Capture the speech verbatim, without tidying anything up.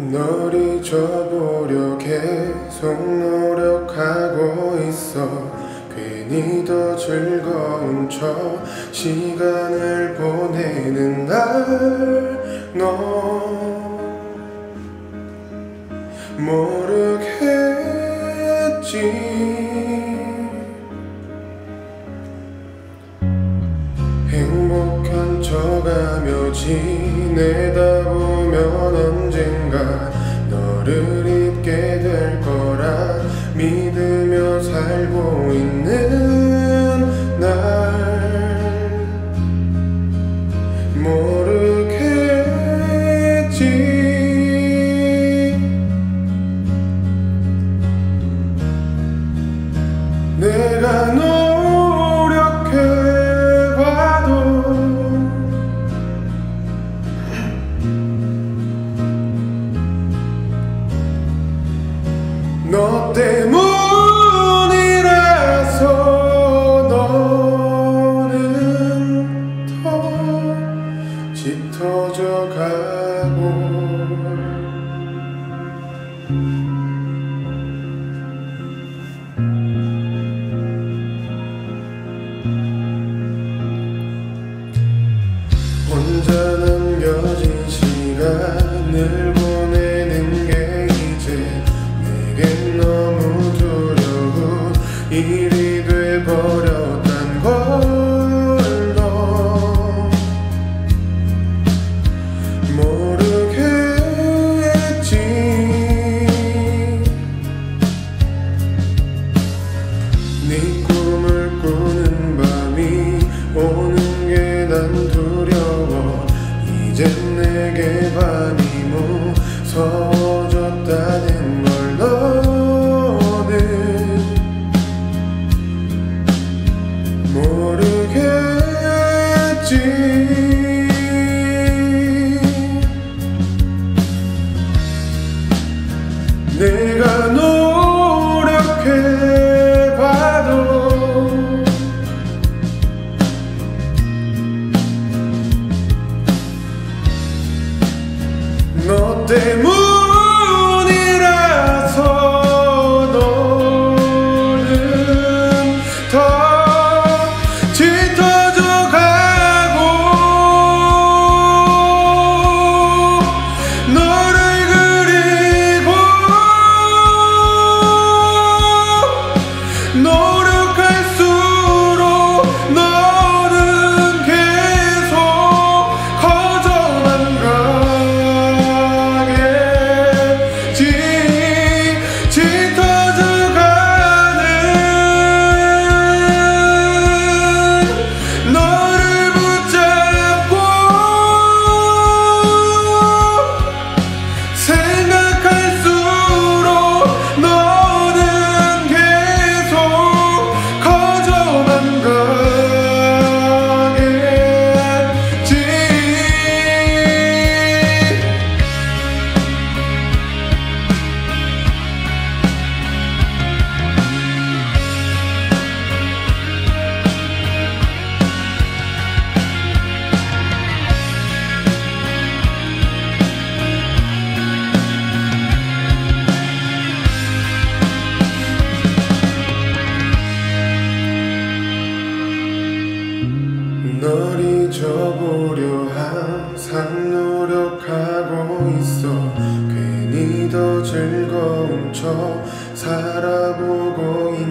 널 잊어보려 계속 노력하고 있어. 괜히 더 즐거운 척 시간을 보내는 날 너 모르겠지. 행복한 척하며 지내다 보면 언젠가 너를 잊게 될 거라 믿으며 살고 있는 날 모르겠지. 내가 노력해봐도 너 때문이라서 너는 더 짙어져 가고 혼자 남겨진 시간을 보내는 게 이제 내겐 너무 두려운 일이 돼버렸단 걸 너 모르겠지. 네 꿈을 꾸는 밤이 오는 게 난 두려워. 이젠 내게 밤이 무서워졌다는 걸 너는 모르겠지. 내가 노력해봐도 너 때문이라서 너는 더 짙어져 가고 너를 그리고 노력할수록 너는 계속 커져만 가. 널 잊어보려 항상 노력하고 있어. 괜히 더 즐거운 척 살아보고 있는